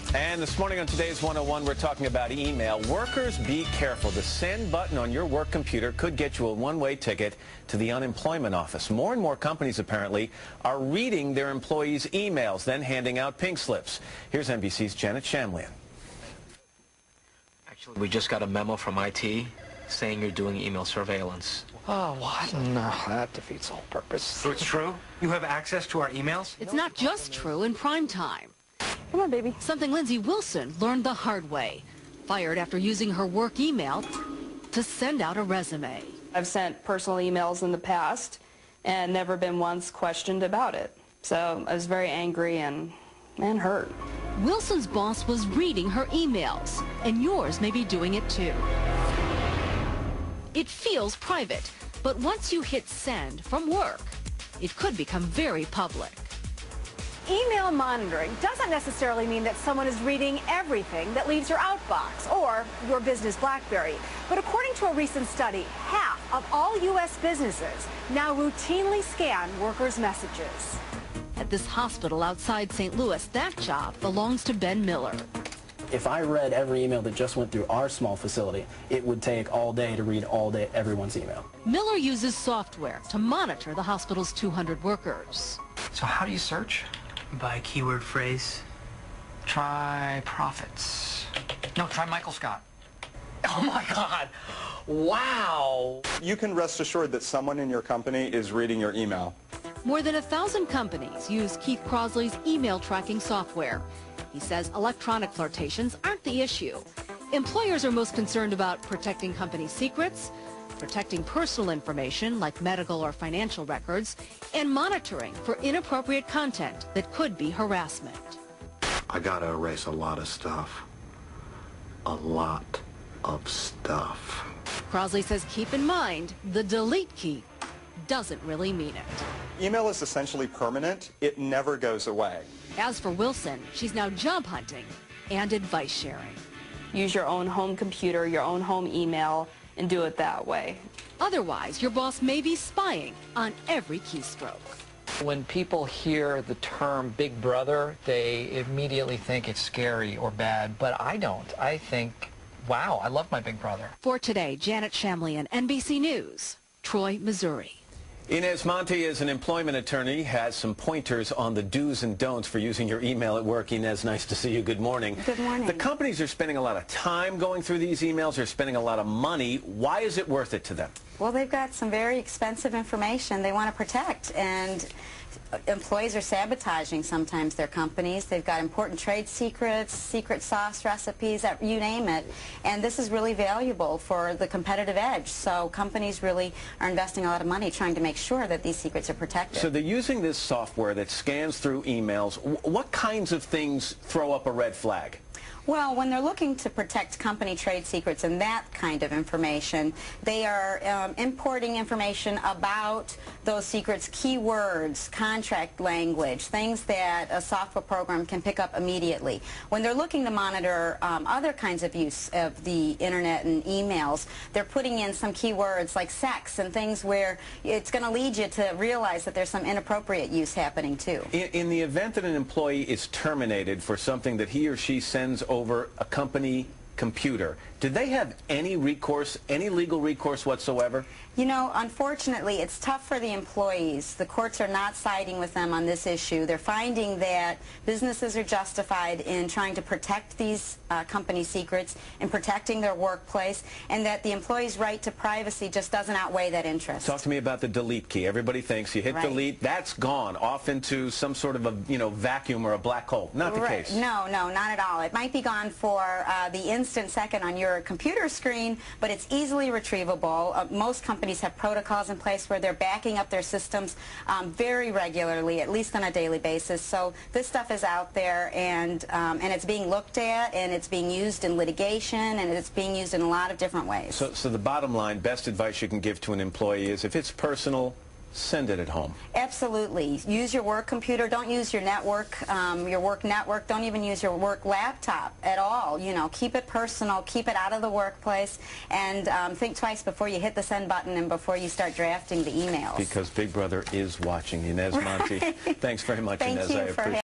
And this morning on today's 101, we're talking about email. Workers, be careful. The send button on your work computer could get you a one-way ticket to the unemployment office. More and more companies, apparently, are reading their employees' emails, then handing out pink slips. Here's NBC's Janet Shamlian. Actually, we just got a memo from IT saying you're doing email surveillance. Oh, what? No, that defeats the whole purpose. So it's true? You have access to our emails? It's not just true in prime time. Come on, baby. Something Lindsay Wilson learned the hard way. Fired after using her work email to send out a resume. I've sent personal emails in the past and never been once questioned about it. So I was very angry and hurt. Wilson's boss was reading her emails, and yours may be doing it too. It feels private, but once you hit send from work, it could become very public. Email monitoring doesn't necessarily mean that someone is reading everything that leaves your outbox or your business BlackBerry. But according to a recent study, half of all U.S. businesses now routinely scan workers' messages. At this hospital outside St. Louis, that job belongs to Ben Miller. If I read every email that just went through our small facility, it would take all day to read everyone's email. Miller uses software to monitor the hospital's 200 workers. So how do you search? By keyword phrase. Try profits. No, try Michael Scott. Oh my God! Wow! You can rest assured that someone in your company is reading your email. More than 1,000 companies use Keith Crosley's email tracking software. He says electronic flirtations aren't the issue. Employers are most concerned about protecting company secrets, protecting personal information like medical or financial records, and monitoring for inappropriate content that could be harassment. I gotta erase a lot of stuff. A lot of stuff. Crosley says keep in mind the delete key doesn't really mean it. Email is essentially permanent. It never goes away. As for Wilson, she's now job hunting and advice sharing. Use your own home computer, your own home email, and do it that way. Otherwise, your boss may be spying on every keystroke. When people hear the term Big Brother, they immediately think it's scary or bad, but I don't. I think, wow, I love my Big Brother. For today, Janet Shamlian, NBC News, Troy, Missouri. Inez Monti is an employment attorney, has some pointers on the do's and don'ts for using your email at work. Inez, nice to see you. Good morning. Good morning. The companies are spending a lot of time going through these emails. They're spending a lot of money. Why is it worth it to them? Well, they've got some very expensive information they want to protect, and employees are sabotaging sometimes their companies. They've got important trade secrets, secret sauce recipes, you name it, and this is really valuable for the competitive edge. So companies really are investing a lot of money trying to make sure that these secrets are protected. So they're using this software that scans through emails. What kinds of things throw up a red flag? Well, when they're looking to protect company trade secrets and that kind of information, they are importing information about those secrets, keywords, contract language, things that a software program can pick up immediately. When they're looking to monitor other kinds of use of the internet and emails, they're putting in some keywords like sex and things where it's going to lead you to realize that there's some inappropriate use happening too. In the event that an employee is terminated for something that he or she sends over a company computer, do they have any recourse, any legal recourse whatsoever? You know, unfortunately, it's tough for the employees. The courts are not siding with them on this issue. They're finding that businesses are justified in trying to protect these company secrets and protecting their workplace, and that the employee's right to privacy just doesn't outweigh that interest. Talk to me about the delete key. Everybody thinks you hit delete, that's gone off into some sort of a vacuum or a black hole. Not the case. No, not at all. It might be gone for the instant second on your computer screen, but it's easily retrievable. Most companies have protocols in place where they're backing up their systems very regularly, at least on a daily basis. So this stuff is out there, and it's being looked at, and it's being used in litigation, and it's being used in a lot of different ways. So the bottom line, best advice you can give to an employee is if it's personal, send it at home. Absolutely. Use your work computer. Don't use your network, your work network. Don't even use your work laptop at all. You know, keep it personal. Keep it out of the workplace. And think twice before you hit the send button and before you start drafting the emails. Because Big Brother is watching. Inez Monti, thanks very much, Inez. I appreciate it.